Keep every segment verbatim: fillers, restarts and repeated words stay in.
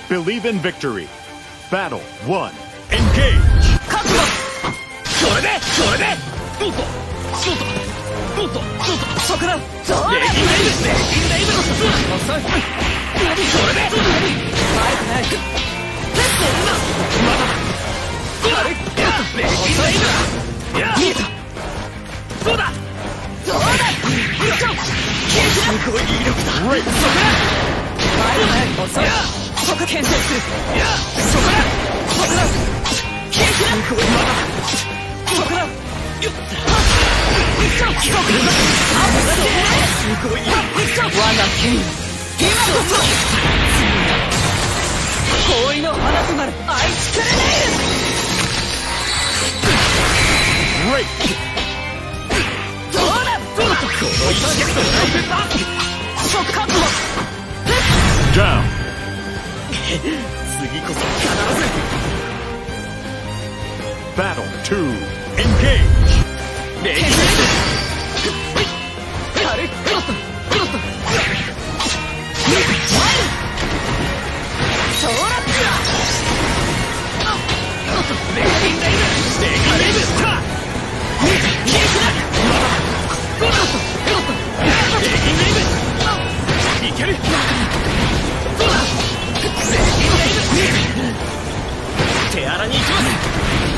Believe in victory. Battle one. Engage! 覚悟それでそれでどうぞそうだどうぞどうぞそこだレギンレイブレギンレイブ遅い何それで前くないテストだまだだレギンレイブだ見えたそうだどうだすごい威力だそこだ前くない遅いそこ牽制するいやそこだそこだすごいまだそこだよっすごい我が剣今こそ氷の花となるアイスクレネイルどうだどうだこの一撃と大変だそっ覚悟ダウン次こそ必ず Battle two. Engage! レギンレイブ軽いクロスクロスそうだレギンレイブレギンレイブスターレギンレイブクロスクロスレギンレイブいけるそうだレギンレイブ手荒に行きます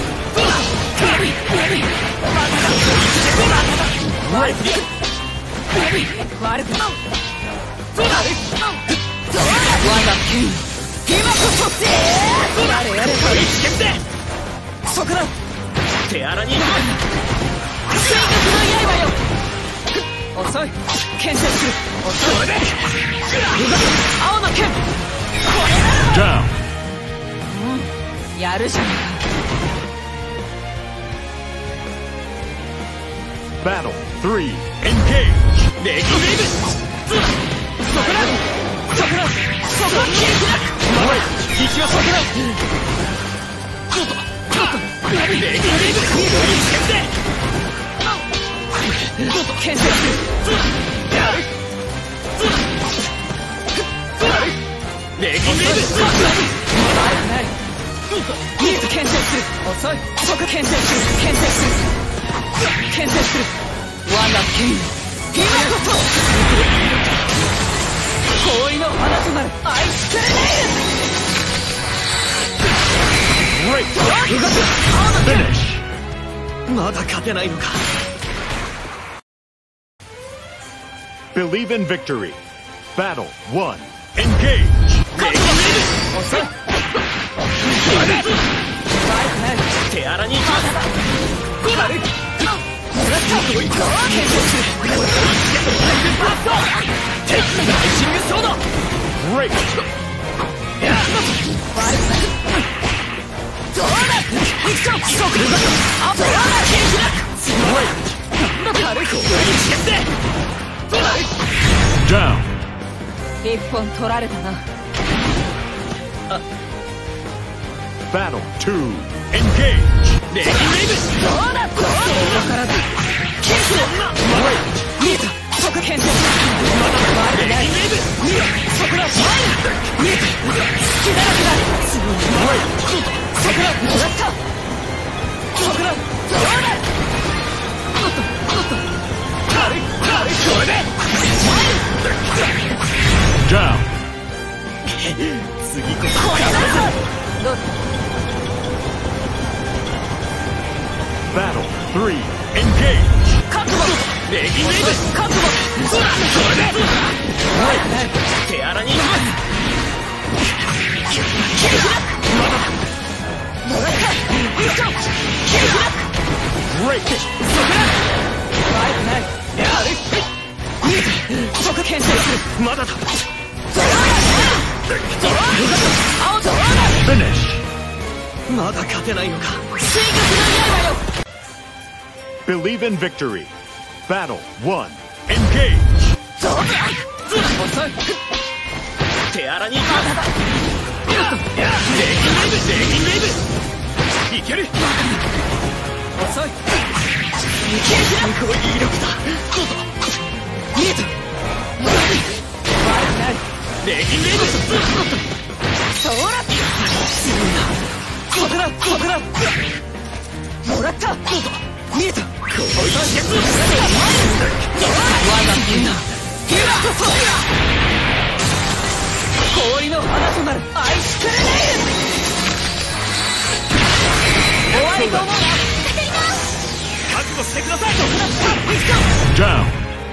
悪くないそうだ我が剣今こそやれやれ一撃でそこだ手荒に行く正確な刃よ遅い牽制する遅いで青の剣これならばうんやるじゃないか Battle three. Engage! レギンレイブそこだそこだそこだキルクだ敵はそこだちょっとちょっとレギンレイブ一撃でちょっと牽制するやるレギンレイブそこだ悪くない見えた牽制する遅いそこ牽制する牽制する牽制する我が剣今こそ氷の花となるアイスクレネイル Great! Finish! まだ勝てないのか Believe in victory. Battle one. Engage! レギンレイブ遅い手荒に行きます軽いすごいぞ牽制するテイクライジングソード Great! やっどうだ一丁そこアップラーケーキだすごい軽い一撃でどうだ Down! 一本取られたなあ Battle two. Engage! レギンレイブどうだどうだからだケースだ見えたそこ牽制まだレギンレイブ見ろそこだ見えた隙だらけだすごいそこだもらったそこだどうだおっとおっと軽い軽いこれで Down! 次こそこれだどうだ Battle three. Engage! 覚悟レギンレイブ覚悟そうだそれで手荒に行きますキルフラックまだもらった一丁キルフラック Great! そこだ悪くないやる見えたそこ牽制するまだだ青と青だ Finish! まだ勝てないのか正確な刃よ Believe in victory. Battle one. Engage! 遅い手荒に行きますレギンレイブレギンレイブいける遅いすごい威力だどうぞ見えた悪くないレギンレイブそうった見えたこいつ我が君だ今こそ氷の花となるアイスクレネイル終わりと思うな覚悟してくださいダウン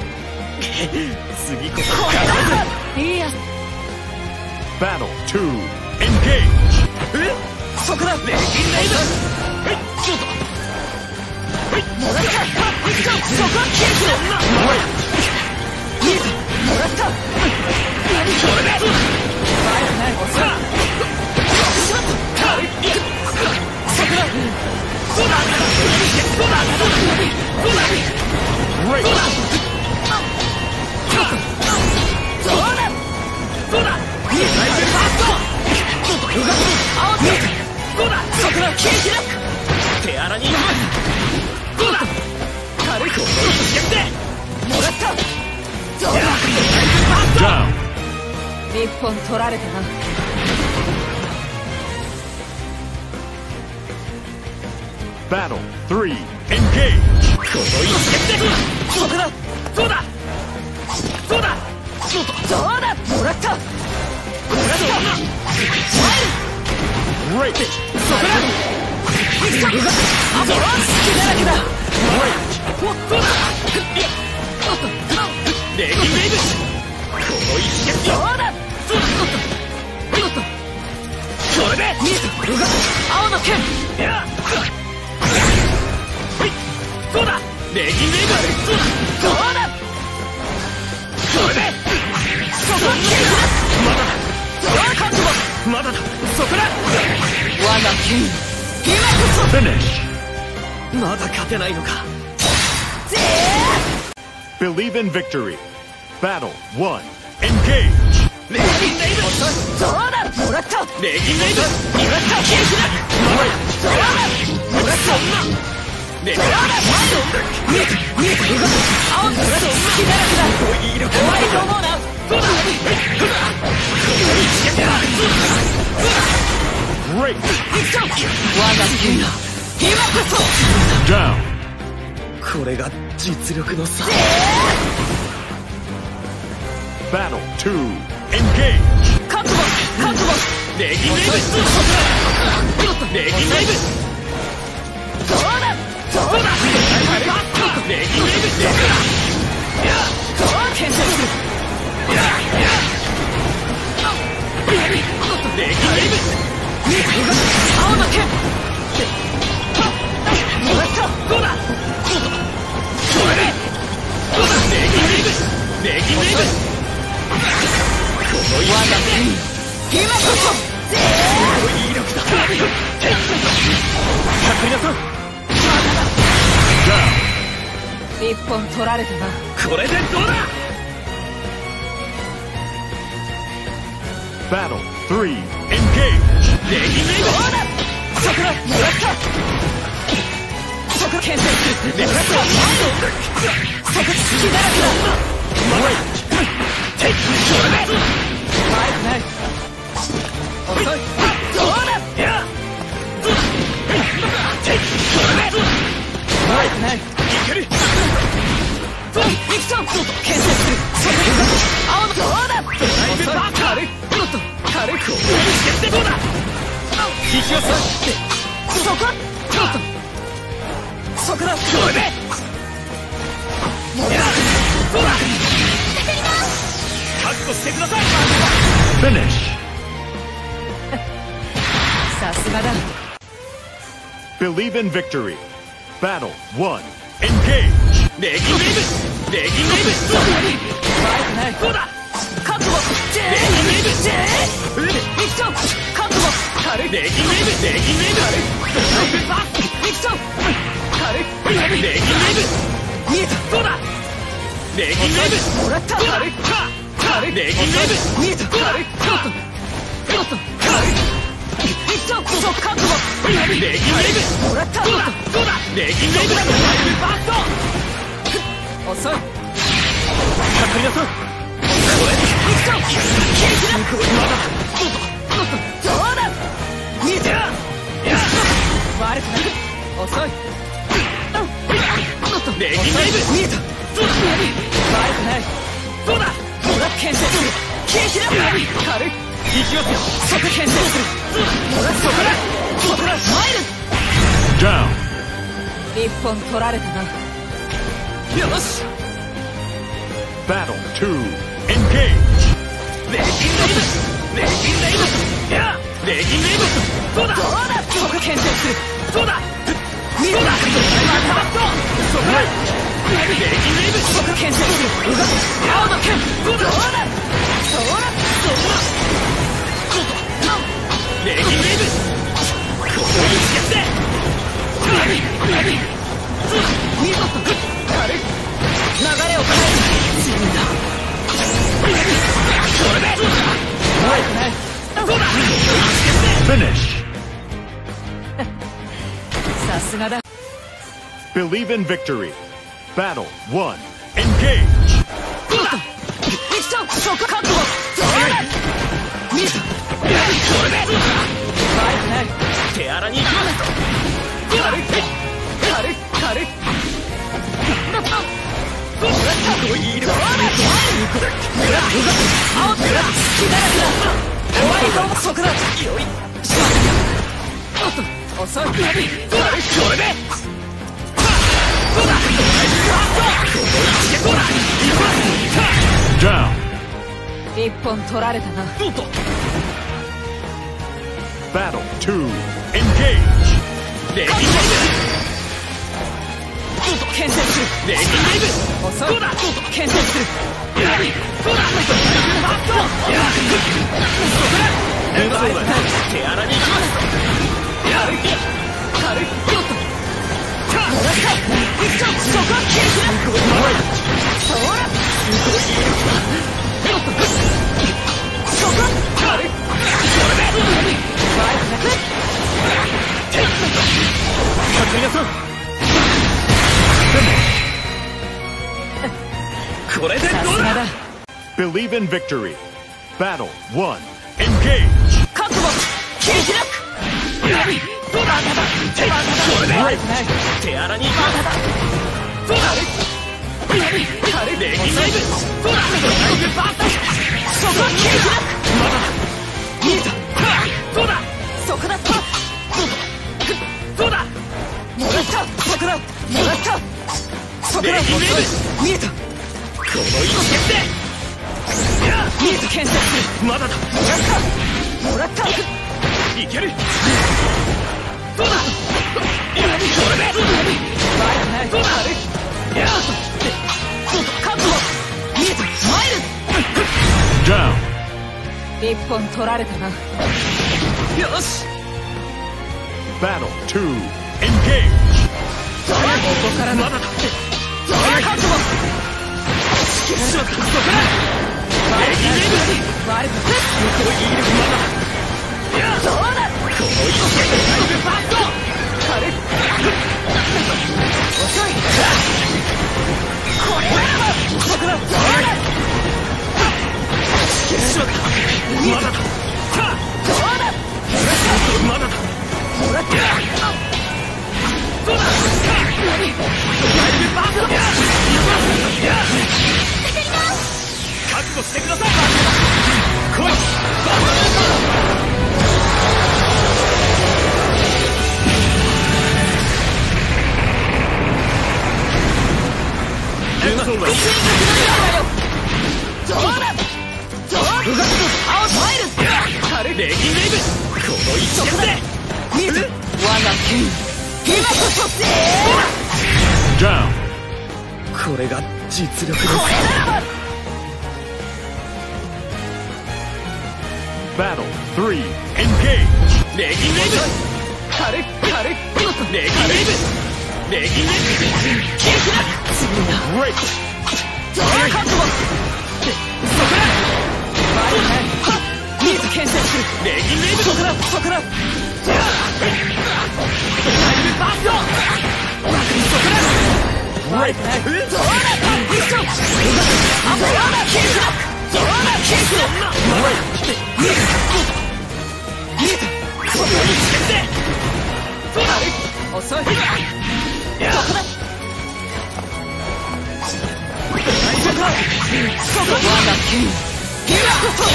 次こそ必ずいいや Battle ツー Engage えそこだレギンレイブはいちょっとはいもらったそこは消えるな見えたもらった何これで前がない遅いちょっと軽いそこだそうだそうだそうだ Great そうだそうだ見えたファーストちょっと動かす青見えたそうだそこだ消え開く手荒に行きますそうだ軽いと逆でもらったそうだファースト一本取られたな Battle スリー Engage この一撃でそこだそうだそうだそうだそうだもらったもらった Great そこだあとは隙だらけだおっといやおっとレギンレイブこの一撃そうだそうだおっとこれで見えた動かす青の剣いやはいそうだレギンレイブそうだそうだこれでそこは消えるまだだそうだ覚悟まだだそこだ我が剣今こそ Finish まだ勝てないのか Believe in victory Battle ワン Engage レギンレイブそうだもらったレギンレイブもらった消え開くそうだもらったレギンレイブ見えた見えた動かす青の隙だらけだ終わりと思うなそうだ Great 行くぞ我が剣だ今こそ Down これが実力の差 Battle ツー Engage 覚悟覚悟レギンレイブレギンレイブそうだそうだレギンレイブいやそう牽制するいやいやレギンレイブ青の剣もらったどうだそれでどうだレギンレイブレギンレイブこの我が剣今こそすごい威力だかかりなさい一本取られたなこれでどうだ Battle スリー Engage レギンレイブどうだそこだもらったそこ牽制するもらったそこ隙だらけだテイクそれで前がない遅いどうだいやテイクそれで前がないいける行くぞ牽制するそこ青のどうだドライブバー軽いもっと軽くしてどうだ引き寄せそこちょっとそこだそれでもうやそうだ覚悟してください Finish さすがだ Believe in victory Battle ワン Engage レギンレイブレギンレイブそうだ前がないそうだ覚悟ジェーレギンレイブジェー行くぞ覚悟軽いレギンレイブレギンレイブ軽い行くぞ軽いレギンレイブ見えたそうだレギンレイブもらった軽い軽いレギンレイブ見えた軽いちょっとちょっと軽い行くぞそう覚悟レギンレイブもらったそうだそうだレギンレイブだバット遅いかかりなさいこれ行くぞ消え開くまだどうだ見えてるいや悪くない遅いレギンレイブ見えた。そうだ悪くない。そうだもらっ牽制する。ケーキだ軽い行きますよ。即牽制する。もらっそこだそこだマイル Down. 一本取られたな。よし Battle two. Engage. レギンレイブレギンレイブいやレギンレイブそうだどうだ即牽制する。そうだそうだまたそうだレギンレイブ即牽制する。動く青の剣どうだそうだそうだレギンレイブここに打ち消して見事流れを変える自分だこれで悪くないそうだ Finish. さすがだ Believe in victory. Battle one. Engage. そうだ行くぞそこ覚悟そうだ見えたこれで悪くない手荒に行きます軽い軽い軽いどうだどういるどうだ青手だ火だらけだ終わりとそこだよいしまったおっと遅い軽いこれでどうだどうだ Down. 一本取られたな Battle two. Engage. レギンレイブ牽制するレギンレイブ遅いどうだ牽制するやはりそうだファットやそこだ手荒に行きますやる気軽いよっとさあもらった行くぞそこはケーキだそうだすごいよっとそこ軽いこれでバイクなくこれでどうだ Believe in victory. Battle one. Engage. 覚悟切り開くどうだ手これで手荒に行くどうだレギンレイブどうだそこは切り開くまだ見えたどうだそこだどうだもらったそこだもらったそこだ見えたこの一撃で見えた牽制するまだだもらったもらったいけるどうだこれで悪くないどうだやっ覚悟見えたマイル Down. 一本取られたなよし Battle two. Engage. ここからまだだ覚悟しろそこだ悪くない悪くない向こうにいるまだいやどうだこの一撃でバット軽い遅いこれならばそこだどうだしろまだだどうだまだだもらってどうだ覚悟してください来いレギンレイブこの一撃で見えた我が剣今こそせー Down. これが実力ですこれならば Battle three. Engage. レギンレイブ軽い軽いレギンレイブレギンレイブキークだ次だ Great. どう覚悟そこだ悪くない見えた牽制するレギンレイブそこだそこだじゃあバットそこだ悪くないどうだ一緒あんまりあんなキークだどうだキークだ見えた見えたそこにつけてそうだ遅いそこだ剣今こそ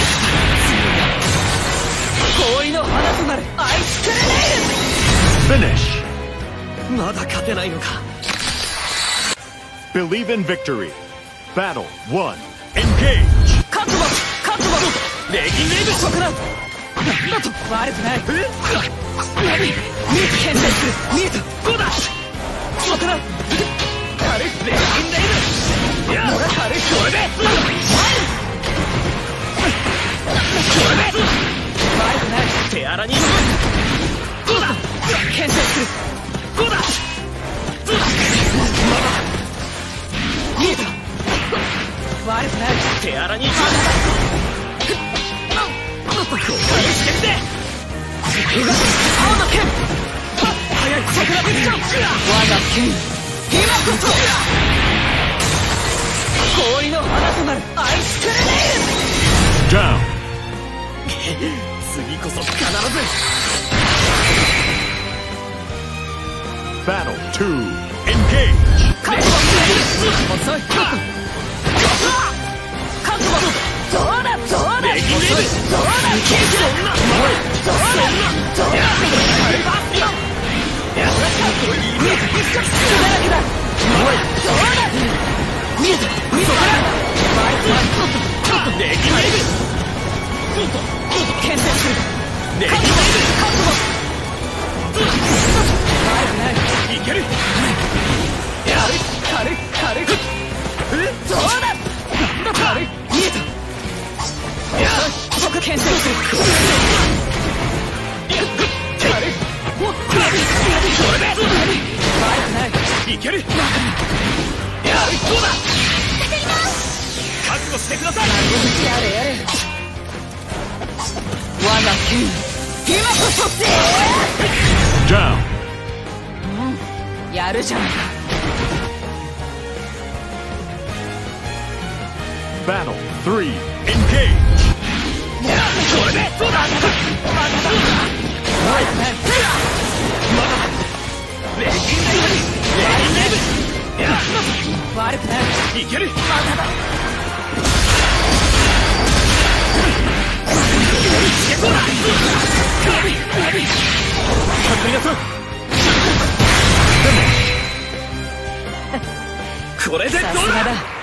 氷の花となるアイスクレネイル Finish. まだ勝てないのか Believe in victory. Battle one. Engage. カットバカットバレギンレイブそこだなんだと悪くないえ何見えた検査する見えたどうだそこだ軽いレギンレイブいや軽いこれでこれで悪くない手荒にどうだ検査するどうだ見えた悪くない手荒にこういう視点で青の剣早い桜でしょ我が剣今こそ氷の花となるアイスクレネイル Down. 次こそ必ず Battle two. Engage. 覚悟遅い覚悟どうだどうだ遅いどうだそんなそんなそんなやった見えただらけだどうだ見えた見えたちょっとレギンレイブ牽制するレギンレイブ覚悟いけるやる軽い軽いえどうだ軽い見えたいや僕牽制する軽いこれで悪くないいけるやるどうだ覚悟してくださいやれやれ我が剣今こそ Down. やるじゃん Battle three. Engage. これでどうだまだだ悪くないまだレギンレイブレギンレイブいや悪くないいけるまだだそうだこれでどうだ